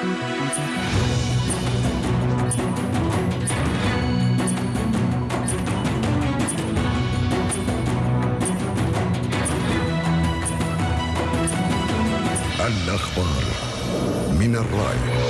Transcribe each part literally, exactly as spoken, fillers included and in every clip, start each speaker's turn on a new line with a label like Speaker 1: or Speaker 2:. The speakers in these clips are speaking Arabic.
Speaker 1: الأخبار من الرأي.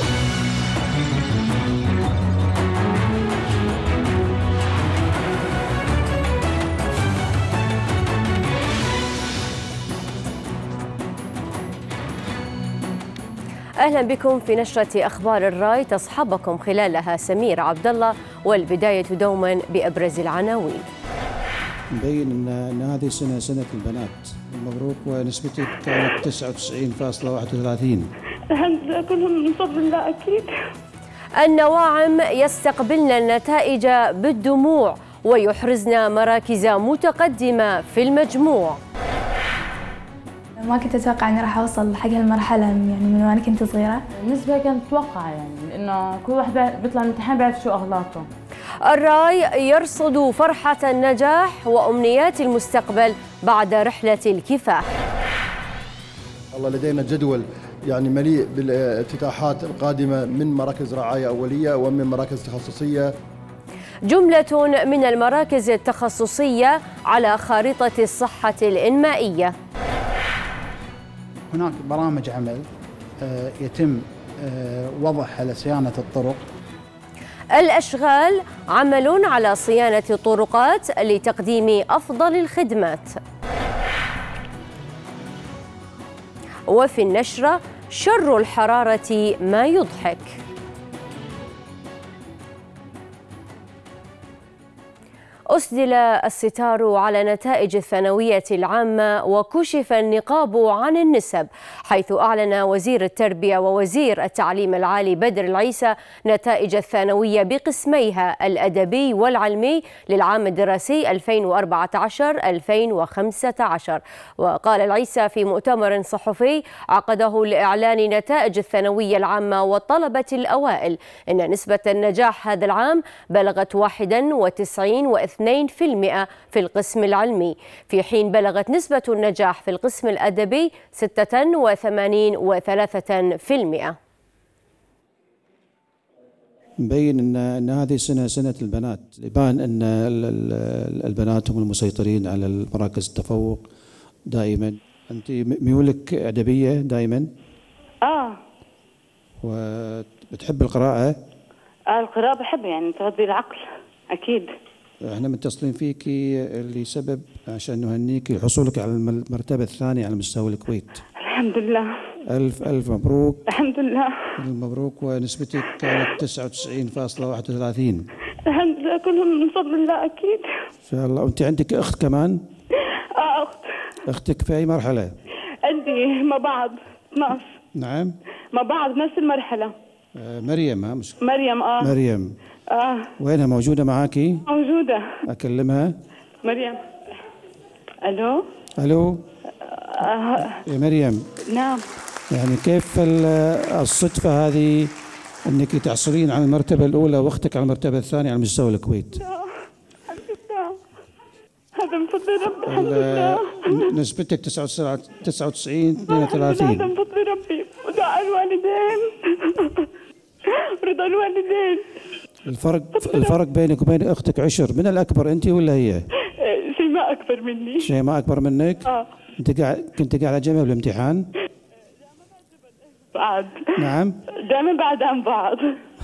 Speaker 2: أهلا بكم في نشرة أخبار الراي تصحبكم خلالها سمير عبد الله، والبداية دوما بأبرز العناوين.
Speaker 3: مبين ان ان هذه السنه سنه البنات. مبروك، ونسبتك كانت تسعة وتسعين فاصلة واحد وثلاثين.
Speaker 4: الحمد لله كلهم من فضل الله اكيد.
Speaker 2: النواعم يستقبلن النتائج بالدموع ويحرزن مراكز متقدمه في المجموع.
Speaker 5: ما كنت اتوقع اني راح اوصل حق هالمرحله يعني من وانا كنت صغيره.
Speaker 6: بالنسبه كانت متوقعه يعني لانه كل واحد بيطلع من الامتحان بيعرف شو اغلاطه.
Speaker 2: الراي يرصد فرحة النجاح وأمنيات المستقبل بعد رحلة الكفاح.
Speaker 7: والله لدينا جدول يعني مليء بالافتتاحات القادمة من مراكز رعاية أولية ومن مراكز تخصصية.
Speaker 2: جملة من المراكز التخصصية على خارطة الصحة الإنمائية.
Speaker 8: هناك برامج عمل يتم وضعها لصيانة الطرق.
Speaker 2: الأشغال عمل على صيانة الطرقات لتقديم أفضل الخدمات. وفي النشرة شر الحرارة ما يضحك. أسدل الستار على نتائج الثانوية العامة وكشف النقاب عن النسب، حيث أعلن وزير التربية ووزير التعليم العالي بدر العيسى نتائج الثانوية بقسميها الأدبي والعلمي للعام الدراسي ألفين وأربعة عشر ألفين وخمسة عشر. وقال العيسى في مؤتمر صحفي عقده لإعلان نتائج الثانوية العامة والطلبة الأوائل إن نسبة النجاح هذا العام بلغت واحد وتسعين واثنين في المئة في القسم العلمي، في حين بلغت نسبة النجاح في القسم الأدبي ستة وثمانين وثلاثة في المئة.
Speaker 3: مبين ان ان هذه السنه سنه البنات. يبان ان البنات هم المسيطرين على مراكز التفوق دائما. انت ميولك ادبيه دائما؟
Speaker 4: اه.
Speaker 3: وبتحب القراءه؟
Speaker 4: آه القراءه بحب، يعني تغذي العقل اكيد.
Speaker 3: احنا متصلين فيكي لسبب عشان نهنيكي لحصولك على المرتبه الثانيه على مستوى الكويت.
Speaker 4: الحمد لله.
Speaker 3: الف الف مبروك.
Speaker 4: الحمد لله.
Speaker 3: مبروك، ونسبتك كانت تسعة وتسعين فاصلة واحد وثلاثين.
Speaker 4: الحمد لله كلهم من فضل الله اكيد.
Speaker 3: ان شاء الله. وانت عندك اخت كمان؟
Speaker 4: اه اخت.
Speaker 3: اختك في اي مرحله؟
Speaker 4: عندي مع بعض اثناشر.
Speaker 3: نعم
Speaker 4: مع بعض نفس المرحله.
Speaker 3: آه مريم. ها مش
Speaker 4: مريم. اه
Speaker 3: مريم.
Speaker 4: اه
Speaker 3: وينها؟ موجودة معاكي؟
Speaker 4: موجودة.
Speaker 3: أكلمها؟
Speaker 4: مريم. ألو.
Speaker 3: ألو.
Speaker 4: آه.
Speaker 3: يا مريم.
Speaker 4: نعم.
Speaker 3: يعني كيف الصدفة هذه أنك تحصلين على المرتبة الأولى وأختك على المرتبة الثانية على مستوى الكويت؟
Speaker 4: الحمد لله، هذا من فضل ربي. الحمد لله.
Speaker 3: نسبتك تسعة وتسعين اثنين وثلاثين.
Speaker 4: هذا من فضل ربي ودعاء الوالدين. رضا الوالدين.
Speaker 3: الفرق الفرق بينك وبين اختك عشر. من الاكبر، انت ولا هي؟
Speaker 4: شيماء اكبر مني.
Speaker 3: شيماء اكبر منك؟
Speaker 4: اه.
Speaker 3: انت قاعد كنت قاعده جنبها بالامتحان؟
Speaker 4: بعد.
Speaker 3: نعم.
Speaker 4: دائما بعد عن بعض.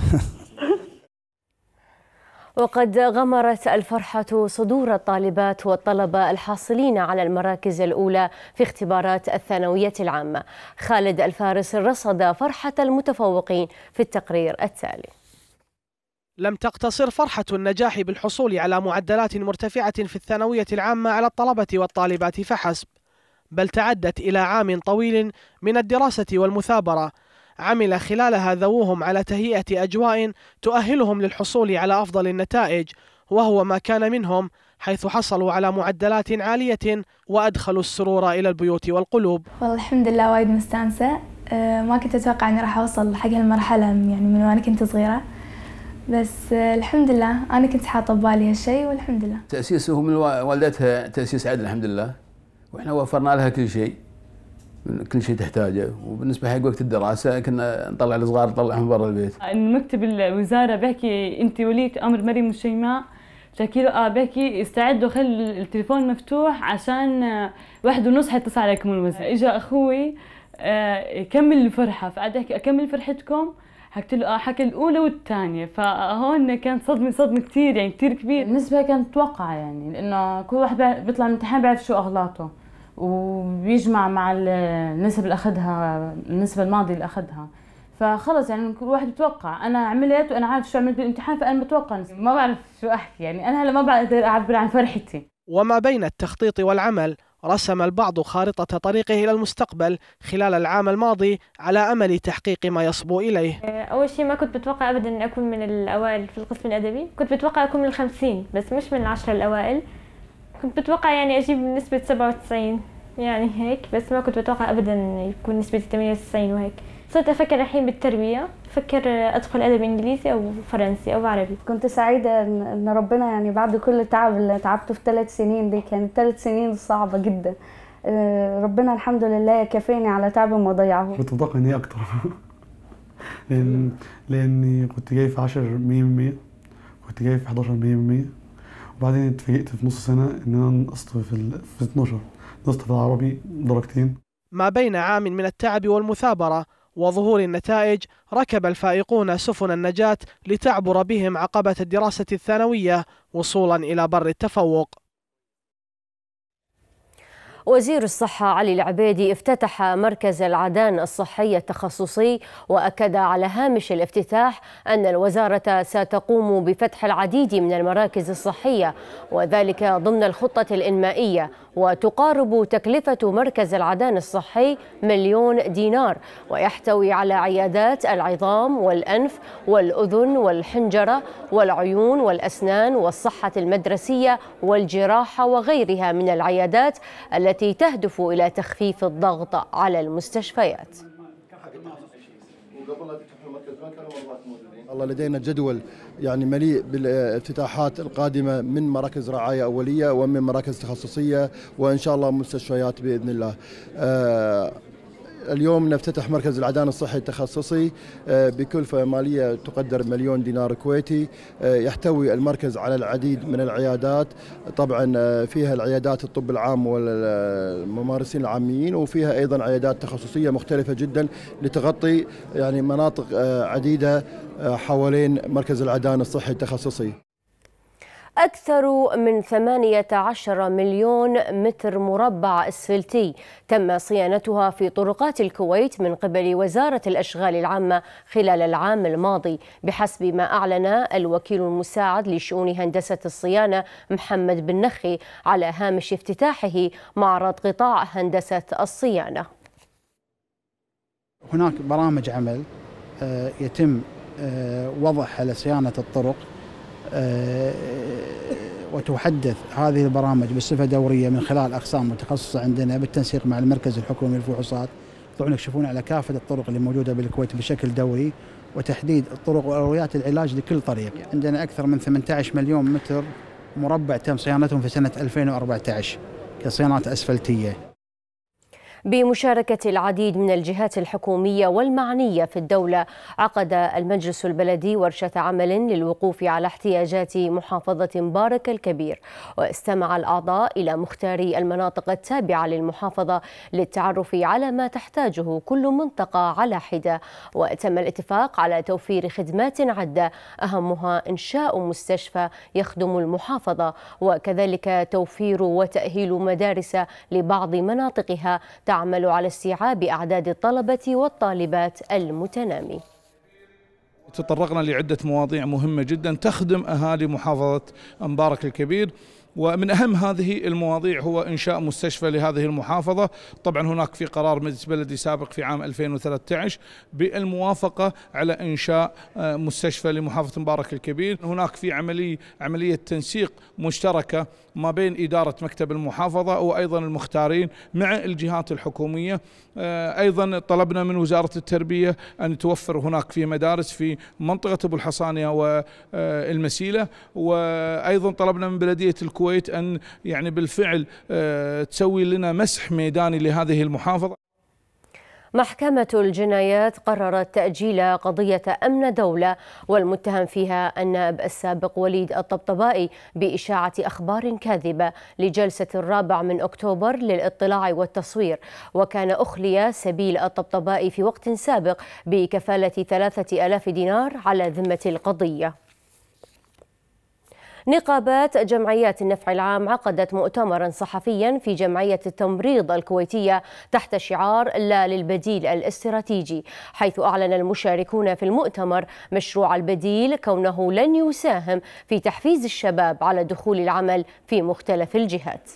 Speaker 2: وقد غمرت الفرحة صدور الطالبات والطلبة الحاصلين على المراكز الأولى في اختبارات الثانوية العامة. خالد الفارس رصد فرحة المتفوقين في التقرير التالي.
Speaker 9: لم تقتصر فرحة النجاح بالحصول على معدلات مرتفعة في الثانوية العامة على الطلبة والطالبات فحسب، بل تعدت إلى عام طويل من الدراسة والمثابرة عمل خلالها ذووهم على تهيئة أجواء تؤهلهم للحصول على أفضل النتائج، وهو ما كان منهم، حيث حصلوا على معدلات عالية وأدخلوا السرور إلى البيوت والقلوب.
Speaker 5: والله الحمد لله وايد مستانسة. ما كنت أتوقع أني راح أوصل حق هالمرحلة يعني من وأنا كنت صغيرة، بس الحمد لله أنا كنت حاطة ببالي هالشيء والحمد لله.
Speaker 10: تأسيسه من والدتها تأسيس عدل الحمد لله، وإحنا وفرنا لها كل شيء، كل شيء تحتاجه. وبالنسبه حق وقت الدراسه كنا نطلع الصغار نطلعهم برا البيت.
Speaker 6: المكتب الوزاره بحكي انت ولية امر مريم والشيماء، بحكي له اه بحكي استعدوا خلي التليفون مفتوح عشان واحد ونص حيتصل عليكم الوزير. اجى اخوي آه كمل الفرحه، فقعد يحكي اكمل فرحتكم، حكيت له اه حكى الاولى والثانيه، فهون كانت صدمه صدمه كثير يعني كثير كبيره.
Speaker 11: بالنسبه كانت متوقعه يعني لانه كل واحد بيطلع من الامتحان بيعرف شو اغلاطه وبيجمع مع النسب اللي اخذها النسبه الماضيه اللي اخذها، فخلص يعني كل واحد بتوقع. انا عملت وانا عارف شو عملت بالامتحان فانا بتوقع، ما بعرف شو احكي يعني انا هلا ما بقدر اعبر عن فرحتي.
Speaker 9: وما بين التخطيط والعمل رسم البعض خارطة طريقه إلى المستقبل خلال العام الماضي على أمل تحقيق ما يصبو إليه.
Speaker 12: أول شيء ما كنت بتوقع أبدا أن أكون من الأوائل في القسم الأدبي، كنت بتوقع أكون من الخمسين بس مش من العشرة الأوائل. كنت بتوقع يعني أجيب نسبة سبعة وتسعين يعني هيك، بس ما كنت بتوقع أبدا يكون نسبة ثمانية وتسعين وهيك. صرت أفكر الحين بالتربية، أفكر أدخل أدب إنجليزي أو فرنسي أو عربي.
Speaker 13: كنت سعيدة إن ربنا يعني بعد كل التعب اللي تعبته في ثلاث سنين دي، كانت ثلاث سنين صعبة جدا، ربنا الحمد لله كفاني على تعب ما ضيعه.
Speaker 14: كنت أتوقع إني أكتر لأن لأني كنت جاي في عشرة مية بالمية، كنت جاي في إحدى عشر مية بالمية، وبعدين اتفاجئت في نص سنة إن أنا نقصت في في اثناشر، نقصت في العربي درجتين.
Speaker 9: ما بين عام من التعب والمثابرة وظهور النتائج ركب الفائقون سفن النجاة لتعبر بهم عقبة الدراسة الثانوية وصولا إلى بر التفوق.
Speaker 2: وزير الصحة علي العبيدي افتتح مركز العدان الصحي التخصصي، وأكد على هامش الافتتاح أن الوزارة ستقوم بفتح العديد من المراكز الصحية، وذلك ضمن الخطة الإنمائية، وتقارب تكلفة مركز العدان الصحي مليون دينار، ويحتوي على عيادات العظام والأنف والأذن والحنجرة والعيون والأسنان والصحة المدرسية والجراحة وغيرها من العيادات التي التي تهدف إلى تخفيف الضغط على المستشفيات.
Speaker 7: الله لدينا جدول يعني مليء بالافتتاحات القادمة من مراكز رعاية أولية ومن مراكز تخصصية وإن شاء الله مستشفيات بإذن الله. آه اليوم نفتتح مركز العدان الصحي التخصصي بكلفة مالية تقدر مليون دينار كويتي. يحتوي المركز على العديد من العيادات، طبعا فيها العيادات الطب العام والممارسين العاميين، وفيها أيضا عيادات تخصصية مختلفة جدا لتغطي يعني مناطق عديدة حوالين مركز العدان الصحي التخصصي.
Speaker 2: أكثر من ثمانية عشر مليون متر مربع أسفلتي تم صيانتها في طرقات الكويت من قبل وزارة الأشغال العامة خلال العام الماضي، بحسب ما أعلن الوكيل المساعد لشؤون هندسة الصيانة محمد بن نخي على هامش افتتاحه معرض قطاع هندسة الصيانة.
Speaker 8: هناك برامج عمل يتم وضعها لصيانة الطرق، وتحدث هذه البرامج بصفة دورية من خلال أقسام متخصصة عندنا بالتنسيق مع المركز الحكومي للفحوصات. طبعا يكشفون على كافة الطرق اللي موجودة بالكويت بشكل دوري، وتحديد الطرق وأولويات العلاج لكل طريق. عندنا أكثر من ثمانية عشر مليون متر مربع تم صيانتهم في سنة ألفين وأربعة عشر كصيانات أسفلتية.
Speaker 2: بمشاركة العديد من الجهات الحكومية والمعنية في الدولة، عقد المجلس البلدي ورشة عمل للوقوف على احتياجات محافظة مبارك الكبير، واستمع الأعضاء إلى مختاري المناطق التابعة للمحافظة للتعرف على ما تحتاجه كل منطقة على حدة، وتم الاتفاق على توفير خدمات عدة أهمها إنشاء مستشفى يخدم المحافظة، وكذلك توفير وتأهيل مدارس لبعض مناطقها تعمل على استيعاب أعداد الطلبة والطالبات المتنامي.
Speaker 15: تطرقنا لعدة مواضيع مهمة جدا تخدم أهالي محافظة مبارك الكبير، ومن أهم هذه المواضيع هو إنشاء مستشفى لهذه المحافظة. طبعا هناك في قرار مجلس بلدي سابق في عام ألفين وثلاثة عشر بالموافقة على إنشاء مستشفى لمحافظة مبارك الكبير. هناك في عملية عملية تنسيق مشتركة ما بين إدارة مكتب المحافظة وأيضا المختارين مع الجهات الحكومية. أيضا طلبنا من وزارة التربية أن توفر هناك في مدارس في منطقة أبو الحصانية والمسيلة، وأيضا طلبنا من بلدية الكويت أن يعني بالفعل تسوي لنا مسح ميداني لهذه المحافظة.
Speaker 2: محكمة الجنايات قررت تأجيل قضية أمن دولة والمتهم فيها النائب السابق وليد الطبطبائي بإشاعة أخبار كاذبة لجلسة الرابع من أكتوبر للاطلاع والتصوير، وكان أخلي سبيل الطبطبائي في وقت سابق بكفالة ثلاثة آلاف دينار على ذمة القضية. نقابات جمعيات النفع العام عقدت مؤتمرا صحفيا في جمعية التمريض الكويتية تحت شعار لا للبديل الاستراتيجي، حيث أعلن المشاركون في المؤتمر مشروع البديل كونه لن يساهم في تحفيز الشباب على دخول العمل في مختلف الجهات.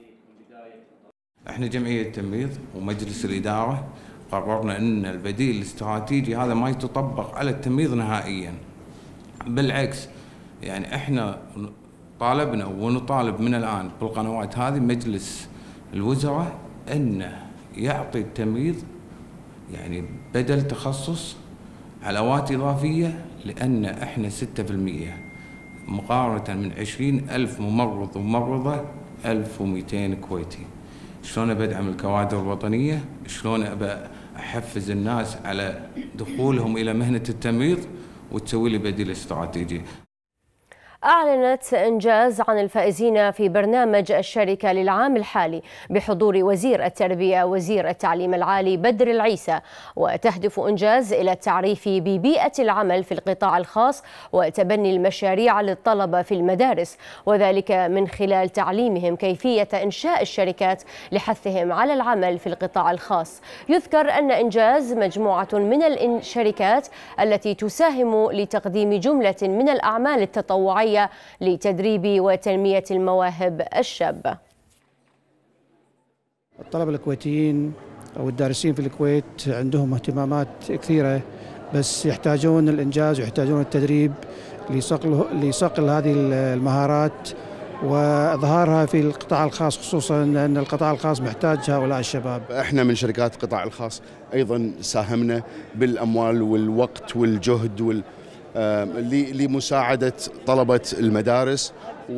Speaker 16: احنا جمعية التمريض ومجلس الإدارة قررنا أن البديل الاستراتيجي هذا ما يتطبق على التمريض نهائيا، بالعكس يعني احنا طالبنا ونطالب من الان بالقنوات هذه مجلس الوزراء انه يعطي التمريض يعني بدل تخصص علاوات اضافيه، لان احنا ستة بالمئة مقارنه من عشرين ألف ممرض وممرضه ألف ومئتين كويتي. شلون بدعم الكوادر الوطنيه؟ شلون ابى احفز الناس على دخولهم الى مهنه التمريض وتسوي لي بديل استراتيجي.
Speaker 2: أعلنت إنجاز عن الفائزين في برنامج الشركة للعام الحالي بحضور وزير التربية وزير التعليم العالي بدر العيسى، وتهدف إنجاز إلى التعريف ببيئة العمل في القطاع الخاص وتبني المشاريع للطلبة في المدارس، وذلك من خلال تعليمهم كيفية إنشاء الشركات لحثهم على العمل في القطاع الخاص. يذكر أن إنجاز مجموعة من الشركات التي تساهم لتقديم جملة من الأعمال التطوعية لتدريب وتنمية المواهب الشابة.
Speaker 3: الطلبة الكويتيين أو الدارسين في الكويت عندهم اهتمامات كثيرة، بس يحتاجون الإنجاز ويحتاجون التدريب لصقل لصقل هذه المهارات وإظهارها في القطاع الخاص، خصوصا أن القطاع الخاص محتاج هؤلاء الشباب.
Speaker 17: احنا من شركات القطاع الخاص أيضا ساهمنا بالأموال والوقت والجهد وال لمساعدة طلبة المدارس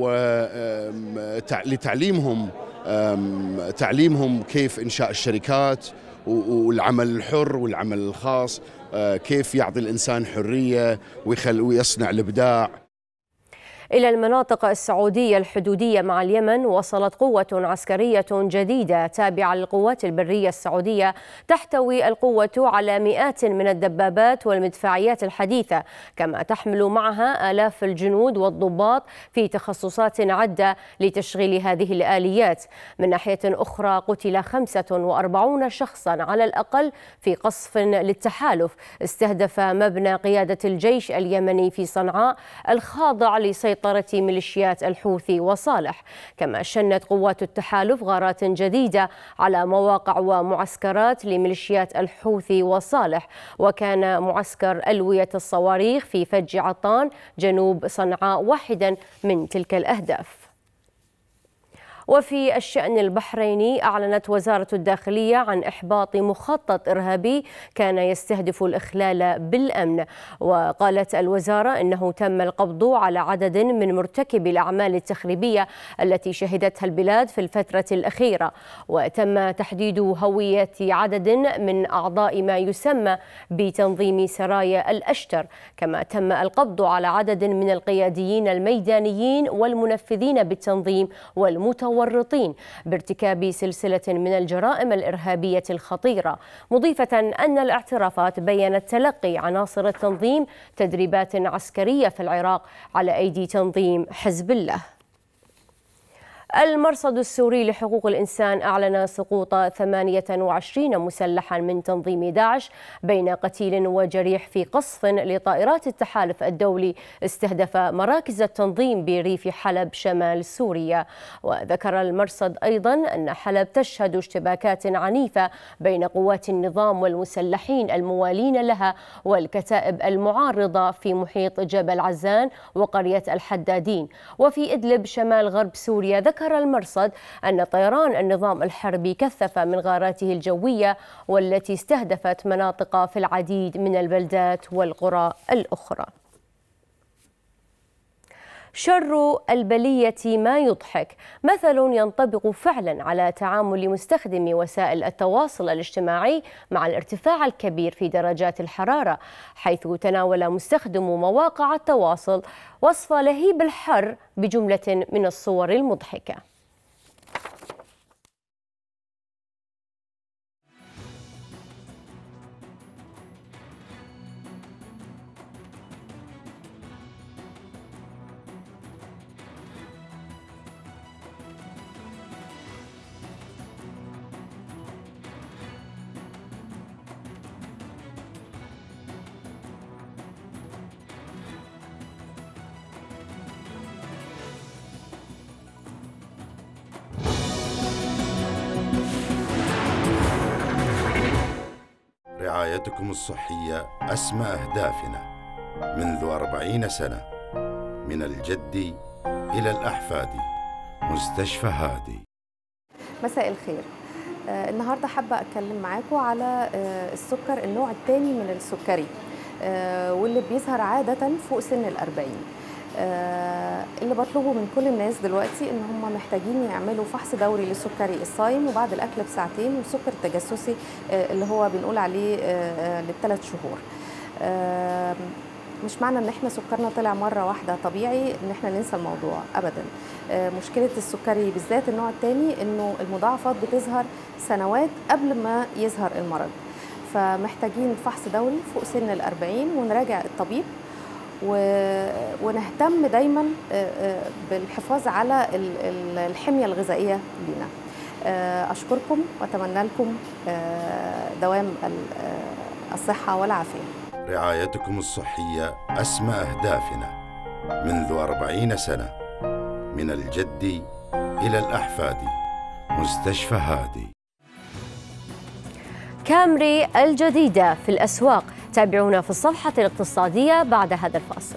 Speaker 17: ولتعليمهم تعليمهم كيف إنشاء الشركات والعمل الحر والعمل الخاص، كيف يعطي الإنسان حرية ويصنع الإبداع.
Speaker 2: إلى المناطق السعودية الحدودية مع اليمن وصلت قوة عسكرية جديدة تابعة للقوات البرية السعودية تحتوي القوة على مئات من الدبابات والمدفعيات الحديثة، كما تحمل معها آلاف الجنود والضباط في تخصصات عدة لتشغيل هذه الآليات. من ناحية أخرى قتل خمسة وأربعين شخصا على الأقل في قصف للتحالف استهدف مبنى قيادة الجيش اليمني في صنعاء الخاضع لسيطرة ميليشيات الحوثي وصالح. كما شنت قوات التحالف غارات جديدة على مواقع ومعسكرات لميليشيات الحوثي وصالح، وكان معسكر ألوية الصواريخ في فج عطان جنوب صنعاء واحدا من تلك الأهداف. وفي الشأن البحريني أعلنت وزارة الداخلية عن إحباط مخطط إرهابي كان يستهدف الإخلال بالأمن، وقالت الوزارة إنه تم القبض على عدد من مرتكبي الأعمال التخريبية التي شهدتها البلاد في الفترة الأخيرة، وتم تحديد هوية عدد من أعضاء ما يسمى بتنظيم سرايا الأشتر، كما تم القبض على عدد من القياديين الميدانيين والمنفذين بالتنظيم والمتورطين بارتكاب سلسلة من الجرائم الإرهابية الخطيرة، مضيفة أن الاعترافات بيّنت تلقي عناصر التنظيم تدريبات عسكرية في العراق على أيدي تنظيم حزب الله. المرصد السوري لحقوق الإنسان أعلن سقوط ثمانية وعشرين مسلحا من تنظيم داعش بين قتيل وجريح في قصف لطائرات التحالف الدولي استهدف مراكز التنظيم بريف حلب شمال سوريا. وذكر المرصد أيضا أن حلب تشهد اشتباكات عنيفة بين قوات النظام والمسلحين الموالين لها والكتائب المعارضة في محيط جبل عزان وقرية الحدادين. وفي إدلب شمال غرب سوريا ذكر ذكر المرصد أن طيران النظام الحربي كثف من غاراته الجوية والتي استهدفت مناطق في العديد من البلدات والقرى الأخرى. شر البلية ما يضحك، مثل ينطبق فعلا على تعامل مستخدمي وسائل التواصل الاجتماعي مع الارتفاع الكبير في درجات الحرارة، حيث تناول مستخدمو مواقع التواصل وصف لهيب الحر بجملة من الصور المضحكة.
Speaker 18: رعايتكم الصحية أسمى أهدافنا منذ أربعين سنة، من الجد إلى الأحفاد. مستشفى هادي.
Speaker 19: مساء الخير. آه النهاردة حابة أتكلم معاكم على آه السكر النوع الثاني من السكري، آه واللي بيظهر عادة فوق سن الأربعين. آه اللي بطلبه من كل الناس دلوقتي ان هم محتاجين يعملوا فحص دوري للسكري الصايم وبعد الاكل بساعتين، والسكر التجسسي آه اللي هو بنقول عليه آه للثلاث شهور. آه مش معنى ان احنا سكرنا طلع مره واحده طبيعي ان احنا ننسى الموضوع ابدا. آه مشكله السكري بالذات النوع الثاني انه المضاعفات بتظهر سنوات قبل ما يظهر المرض، فمحتاجين فحص دوري فوق سن الأربعين ونراجع الطبيب، ونهتم دايما بالحفاظ على الحمية الغذائية لنا. أشكركم وأتمنى لكم دوام الصحة والعافية.
Speaker 18: رعايتكم الصحية أسمى أهدافنا منذ أربعين سنة، من الجد إلى الأحفاد. مستشفى هادي.
Speaker 2: كامري الجديدة في الأسواق، تابعونا في الصفحة الاقتصادية بعد هذا الفاصل.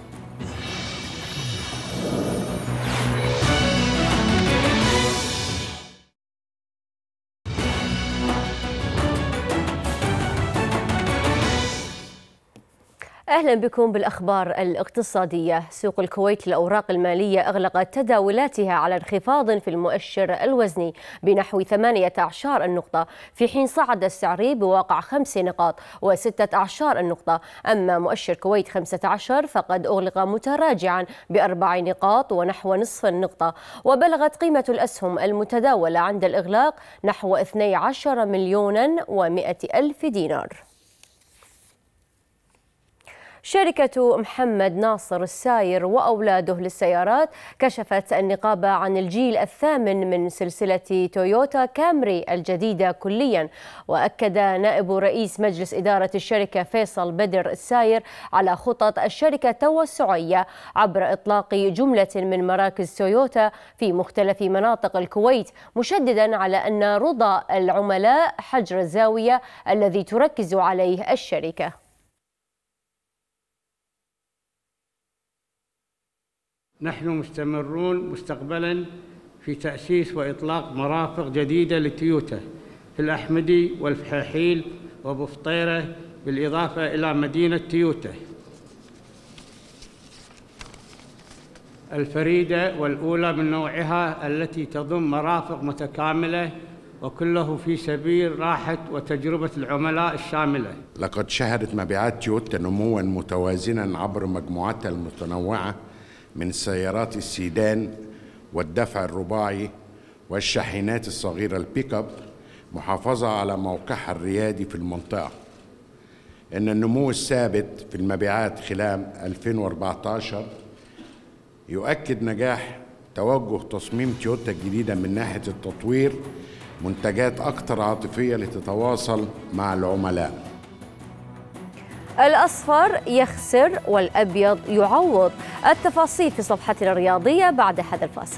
Speaker 2: أهلا بكم بالأخبار الاقتصادية. سوق الكويت للأوراق المالية أغلقت تداولاتها على انخفاض في المؤشر الوزني بنحو ثمانية عشر النقطة، في حين صعد السعري بواقع خمس نقاط وستة عشر النقطة. أما مؤشر كويت خمسة عشر فقد أغلق متراجعا بأربع نقاط ونحو نصف النقطة، وبلغت قيمة الأسهم المتداولة عند الإغلاق نحو اثني عشر مليونا ومئة ألف دينار. شركة محمد ناصر الساير وأولاده للسيارات كشفت النقابة عن الجيل الثامن من سلسلة تويوتا كامري الجديدة كليا. وأكد نائب رئيس مجلس إدارة الشركة فيصل بدر الساير على خطط الشركة التوسعية عبر إطلاق جملة من مراكز تويوتا في مختلف مناطق الكويت، مشددا على أن رضا العملاء حجر الزاوية الذي تركز عليه الشركة.
Speaker 20: نحن مستمرون مستقبلا في تأسيس وإطلاق مرافق جديدة لتويوتا في الأحمدي والفحاحيل وبفطيرة، بالإضافة إلى مدينة تويوتا الفريدة والأولى من نوعها التي تضم مرافق متكاملة، وكله في سبيل راحة وتجربة العملاء الشاملة.
Speaker 17: لقد شهدت مبيعات تويوتا نمواً متوازناً عبر مجموعاتها المتنوعة من السيارات السيدان والدفع الرباعي والشاحنات الصغيرة البيك اب، محافظة على موقعها الريادي في المنطقة. إن النمو الثابت في المبيعات خلال ألفين وأربعة عشر يؤكد نجاح توجه تصميم تويوتا الجديدة من ناحية التطوير منتجات أكثر عاطفية لتتواصل مع العملاء.
Speaker 2: الأصفر يخسر والأبيض يعوض. التفاصيل في صفحتنا الرياضية بعد هذا الفاصل.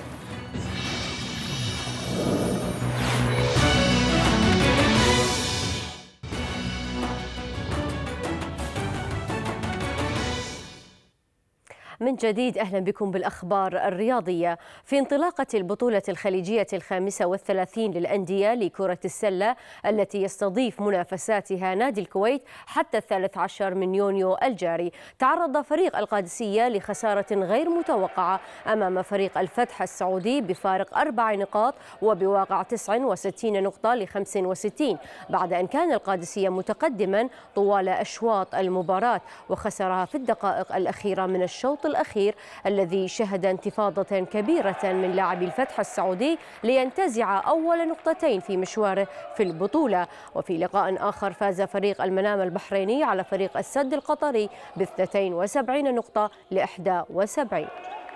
Speaker 2: من جديد أهلا بكم بالأخبار الرياضية. في انطلاقة البطولة الخليجية الخامسة والثلاثين للأندية لكرة السلة التي يستضيف منافساتها نادي الكويت حتى الثالث عشر من يونيو الجاري، تعرض فريق القادسية لخسارة غير متوقعة أمام فريق الفتح السعودي بفارق أربع نقاط وبواقع تسع وستين نقطة لخمس وستين، بعد أن كان القادسية متقدما طوال أشواط المباراة وخسرها في الدقائق الأخيرة من الشوط الأخير الذي شهد انتفاضة كبيرة من لاعبي الفتح السعودي لينتزع أول نقطتين في مشواره في البطولة. وفي لقاء آخر فاز فريق المنام البحريني على فريق السد القطري باثنتين وسبعين نقطة لإحدى وسبعين.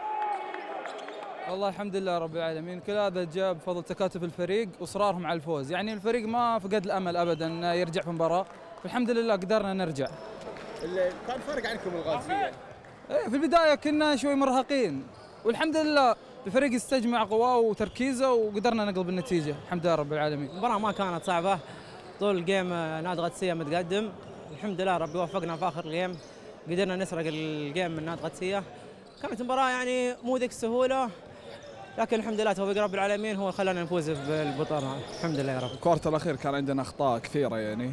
Speaker 21: والله الحمد لله رب العالمين، كل هذا جاء بفضل تكاتف الفريق واصرارهم على الفوز. يعني الفريق ما فقد الامل ابدا انه يرجع في المباراه، فالحمد لله قدرنا نرجع.
Speaker 22: كان فرق عنكم القادسيه؟
Speaker 21: ايه في البدايه كنا شوي مرهقين، والحمد لله الفريق استجمع قواه وتركيزه وقدرنا نقلب النتيجه الحمد لله رب العالمين.
Speaker 23: المباراه ما كانت صعبه، طول الجيم نادي قادسيه متقدم، الحمد لله ربي وفقنا في اخر الجيم قدرنا نسرق الجيم من نادي قادسيه. كانت مباراه يعني مو ذيك السهوله، لكن الحمد لله توفيق رب العالمين هو خلانا نفوز بالبطوله الحمد لله يا رب.
Speaker 15: الكوارتر الاخير كان عندنا اخطاء كثيره يعني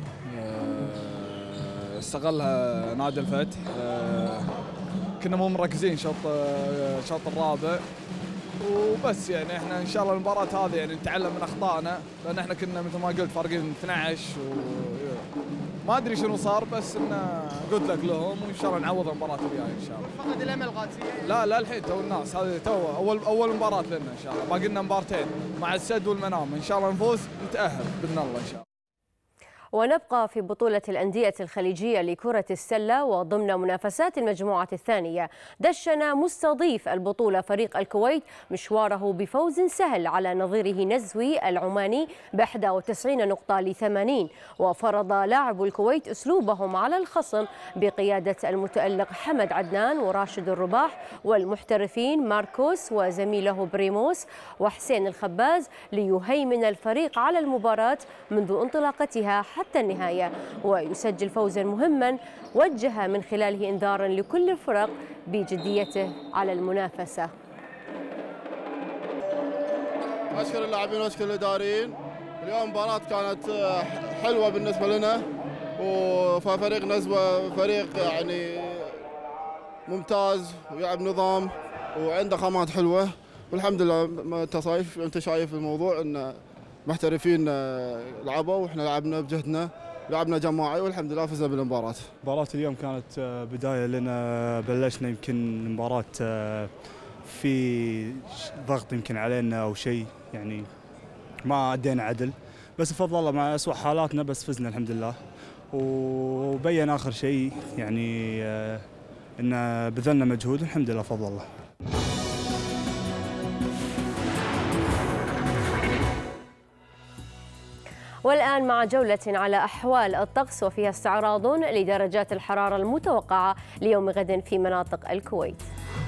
Speaker 15: استغلها نادي الفتح، كنا مو مركزين شوط الشوط الرابع وبس. يعني احنا ان شاء الله المباراه هذه يعني نتعلم من اخطائنا، لان احنا كنا مثل ما قلت فارقين اثنعش وما ادري شنو صار، بس انه جود لك لهم وان شاء الله نعوض المباراه الجايه ان شاء الله.
Speaker 22: فقد الامل قادسيه؟
Speaker 15: لا لا الحين تو الناس هذه تو اول اول مباراه لنا ان شاء الله، باقي لنا مبارتين مع السد والمنام، ان شاء الله نفوز نتاهل باذن الله ان شاء الله.
Speaker 2: ونبقى في بطولة الأندية الخليجية لكرة السلة وضمن منافسات المجموعة الثانية. دشن مستضيف البطولة فريق الكويت مشواره بفوز سهل على نظيره نزوي العماني ب إحدى وتسعين نقطة لثمانين، وفرض لاعب الكويت أسلوبهم على الخصم بقيادة المتألق حمد عدنان وراشد الرباح والمحترفين ماركوس وزميله بريموس وحسين الخباز ليهيمن الفريق على المباراة منذ انطلاقتها حتى حتى النهاية، ويسجل فوزا مهما وجه من خلاله انذارا لكل الفرق بجديته على المنافسة.
Speaker 24: أشكر اللاعبين وأشكر الإداريين. اليوم مباراة كانت حلوة بالنسبة لنا، وفريق نزوة فريق يعني ممتاز ويلعب نظام وعنده خامات حلوة، والحمد لله انت شايف انت شايف الموضوع ان محترفين لعبوا واحنا لعبنا بجهدنا، لعبنا جماعي والحمد لله فزنا بالمباراة.
Speaker 25: مباراة اليوم كانت بداية لنا، بلشنا يمكن المباراة في ضغط يمكن علينا او شيء، يعني ما ادينا عدل، بس بفضل الله مع اسوء حالاتنا بس فزنا الحمد لله. وبين اخر شيء يعني ان بذلنا مجهود الحمد لله بفضل الله.
Speaker 2: والآن مع جولة على أحوال الطقس وفيها استعراض لدرجات الحرارة المتوقعة ليوم غد في مناطق الكويت.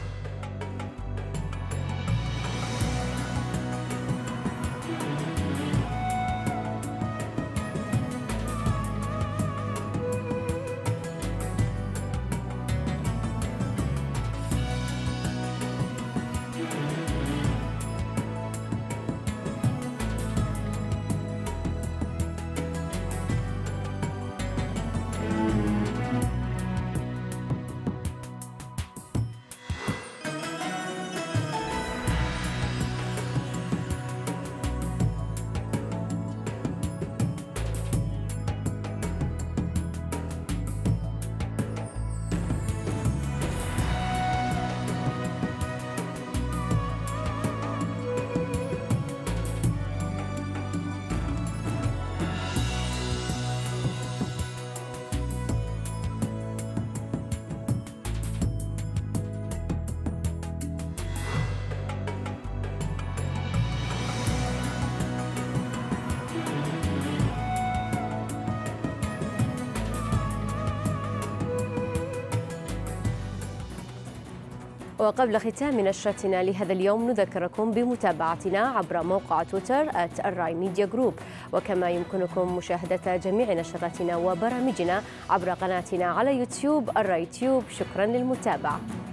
Speaker 2: وقبل ختام نشرتنا لهذا اليوم نذكركم بمتابعتنا عبر موقع تويتر آت الراي ميديا جروب، وكما يمكنكم مشاهدة جميع نشراتنا وبرامجنا عبر قناتنا على يوتيوب الراي تيوب. شكرا للمتابعة.